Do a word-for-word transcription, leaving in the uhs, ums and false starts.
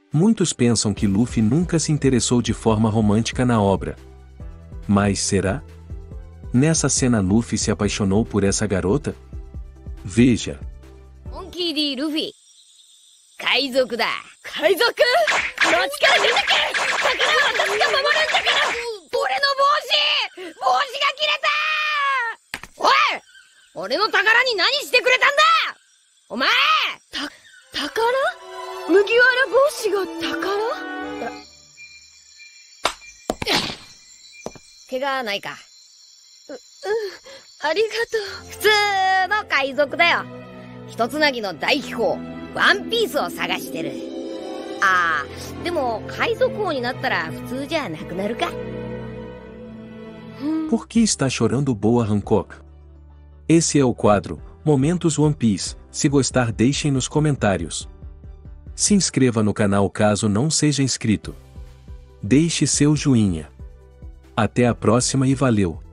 Muitos pensam que Luffy nunca se interessou de forma romântica na obra. Mas será? Nessa cena Luffy se apaixonou por essa garota? Veja. Monkey D. Luffy. 海賊だ。海賊？町から出てけ！魚は私が守るんだから！俺の帽子！帽子が切れた！おい！俺の宝に何してくれたんだ！お前！ た、宝？麦わら帽子が宝？ 怪我ないか？ う、うん、ありがとう。 普通の海賊だよ。一つなぎの大秘宝、ワンピースを探してる。ああ、でも海賊王になったら普通じゃなくなるか。 Por que está chorando Boa Hancock? Esse é o quadro Momentos One Piece. Se gostar, deixem nos comentários. Se inscreva no canal caso não seja inscrito. Deixe seu joinha. Até a próxima e valeu!